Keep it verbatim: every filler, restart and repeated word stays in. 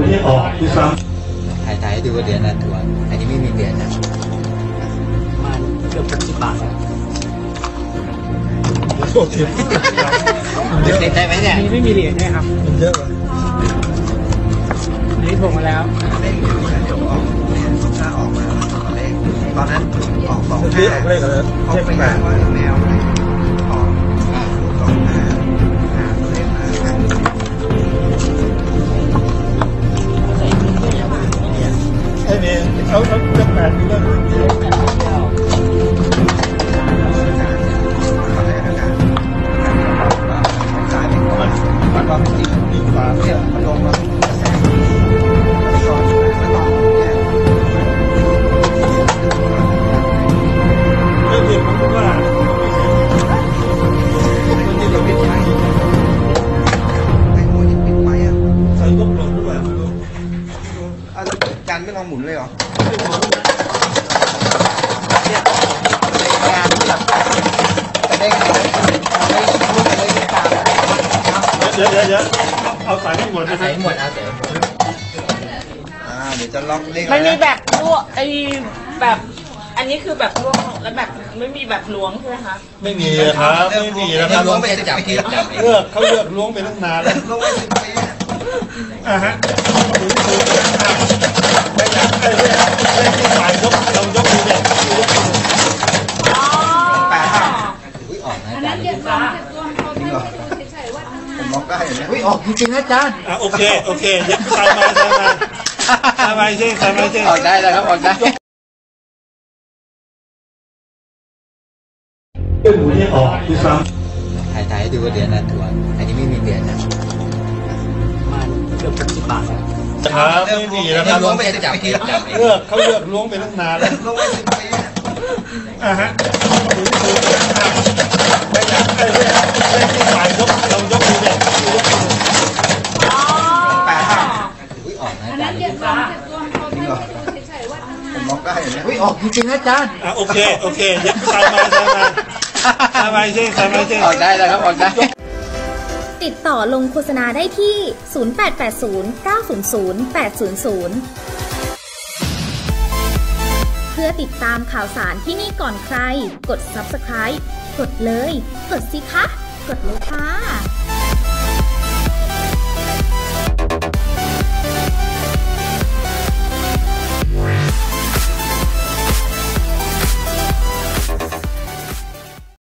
ไม่ออกที่ซ้ำถ่ายถ่ายดูเหรียญนะถั่วอันนี้ไม่มีเหรียญนะมันเกือบหกสิบบาทแล้วโทษทีเยอะได้ไหมเนี่ยนี่ไม่มีเหรียญใช่ครับมันเยอะเลยอันนี้ถูกมาแล้วเลขเดี๋ยวออกถ้าออกมาเลขตอนนั้นออกสองห้าเลขอะไรเขาไปหาว่าแมวออกสองห้าหาเลขมาไอ้เนี่ยเอาเอาจะแปดเรื่องมันมันติดติดฝาเนี่ยมันลงมาไม่เห็นมันว่ามันนี่เราปิดไฟไอ้หัวนี่ปิดไฟอ่ะใส่ยกลงด้วยไม่รู้อาจารย์ไม่ลองหมุนเลยเหรอเนี่ยในการแบบจะได้ไม่ไม่รู้จะเลยตามเดี๋ยวเดี๋ยวเดี๋ยวเอาสายให้หมดสายหมดเอาเดี๋ยวอ่าเดี๋ยวจะล็อกเลขมันมีแบบลวกไอ้แบบอันนี้คือแบบลวกแล้วแบบไม่มีแบบล้วงใช่ไหมคะไม่มีครับไม่มีนะครับล้วงไปจับเลือกเขาเลือกล้วงไปตั้งนานแล้วล้วงไปสิบปีอ่ะฮะถึงถึงไม่อยากไอ้เรื่องเรื่องที่ฝ่ายยกเรายกมือเนี่ยยกมือแปดห้าอุ้ยออกนะอันนั้นเจ็ดรวมเจ็ดรวมเขาไม่ได้ดูเฉยๆว่าผมล็อกได้เนี่ยอุ้ยออกจริงๆนะอาจารย์อ่ะโอเคโอเคยัดใส่มาใส่มาใส่มาใช่ใส่มาใช่ออกได้แล้วครับออกได้เรื่องไม่ออกที่ซ้ำถ่ายถ่ายดูเหรียญนะถั่วอันนี้ไม่มีเหรียญนะมันเกือบหกสิบบาทแล้วครับไม่มีนะครับล้วงไปจับเลือกเขาเลือกล้วงไปตั้งนานแล้วล้วงไปสิบปีอ่ะฮะถึงถึงไม่อยากไอ้เรื่องเรื่องที่ฝ่ายยกเรายกมือเนี่ยยกมือแปดห้าอุ้ยออกนะอันนั้นเจ็ดรวมเจ็ดรวมเขาไม่ได้ดูเฉยๆว่าผมล็อกได้เนี่ยอุ้ยออกจริงๆนะอาจารย์อ่ะโอเคโอเคยัดใส่มาใส่มาใส่มาใช่ใส่มาใช่ออกได้แล้วครับออกได้ติดต่อลงโฆษณาได้ที่ศูนย์ แปด แปด ศูนย์ เก้า ศูนย์ ศูนย์ แปด ศูนย์ ศูนย์เพื่อติดตามข่าวสารที่นี่ก่อนใครกด ซับสไครบ์ กดเลยกดสิคะกดเลยค่ะ